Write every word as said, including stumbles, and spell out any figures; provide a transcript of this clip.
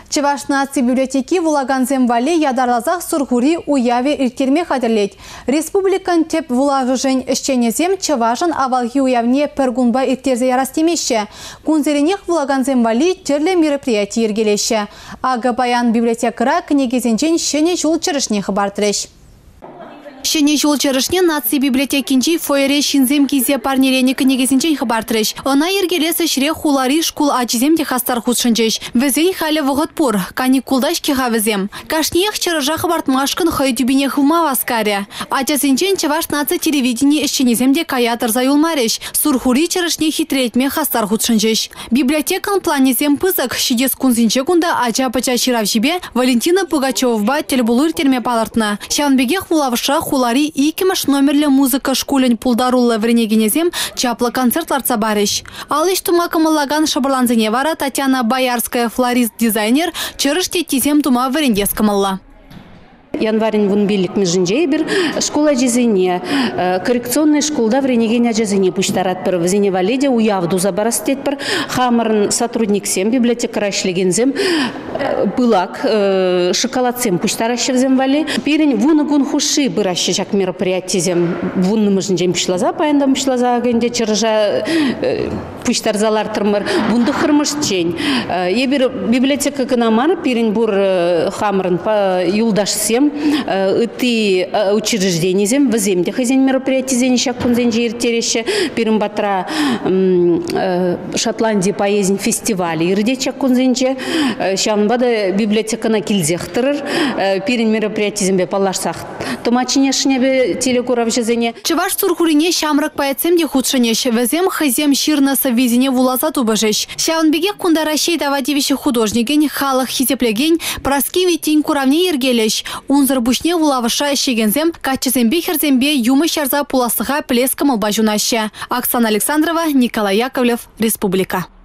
Чеваш наци библиотеки вулаганзем вале ядарлазах сургури уяве иркерме хадерлет. Республикан теп вулагыжен ищенезем Чевашын авалги уявне пергунба иртерзе ярастемеше. Кунзеренех вулаганзем вали терле мероприятий ергелеше. Ага баян библиотекара книгезенчен шене жул чырышне хабартреш. Шене жол чырышне наци библиотекинчи фойере шинзем кизе парнерене книгесинчен хабартреш. Она ергелесе шре хулари шкул ачизем техастар худшынчеш. Везень хале воготпур, каникулдаш кихавезем. Кашниех чырыжа хабартмашкын хайдюбине хылма васкаре. Ачасинчен Чеваш наци телевидение ищенеземде каятыр заюлмареш. Сурхури чырышне хитретме хастар худшынчеш. Библиотекан планезем пызык шидес кунзинче кунда ача пача ширавшибе Валентина Пугачевова телебулур терме палартна. Шанбегех вулавша хулари икимаш номерлі музыка шкулен пулдарулы вренегенезем чаплы концертлар цабареш. Алыш тума кымыллаган шабырланзыне вара Татьяна Боярская флорист-дизайнер чырыште тизем тума врендес кымылла. Январин вун билик межинже бир школа жезине, коррекционная школда в ренегене жезине пуштарат пер в зине валеде уявду забарастет пер хамарн сотрудник сем библиотекара шлегензем пылак шоколад сем пуштаращев зем вале пирень вун гун хуши быращи жак мероприятие зем вун межинже пишлаза паяндам пишлаза генде чыржа пуштарзалар тырмыр вунды хырмышчень ебир библиотека канамар пирень бур хамарн юлдаш сем ты учреждение зем в земде хозяин мероприятий зен щак кунзен жиртереше пирим батра Шотландии поездин фестивале ирде чак кунзенче шанбада библиотека на килзехтер пирин мероприятий зембе палашсах томачине шнебе телекурав жезене Чеваш сурхурине шамрак паецем де худшенеш везем хозяин ширна совизине вулаза тубажеш шаунбеге кундарашей давадивище художниген халах хитеплеген праскиви тень куравне ергелеш унзыр бушне вулавыша шегензем качезембе херзембе юмы шарза пуласыға плескамыл бажунаще. Оксана Александрова, Николай Яковлев, Республика.